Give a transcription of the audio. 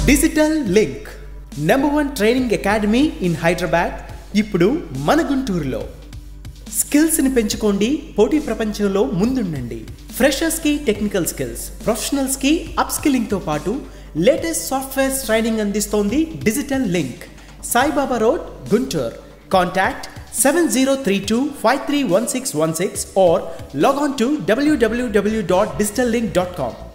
Digital link #1 training academy in Hyderabad ఇప్పుడు మన గుంటూరులో. స్కిల్స్ ని పెంచుకోండి, పోటీ ప్రపంచంలో ముందుండండి. ఫ్రెషర్స్ కి టెక్నికల్ స్కిల్స్, ప్రొఫెషనల్స్ కి అప్ స్కిల్లింగ్ తో పాటు లేటెస్ట్ సాఫ్ట్వేర్ ట్రైనింగ్ అందిస్తోంది digital link. Saibaba road, Guntur. Contact 7032531616 or log on to www.digitallink.com.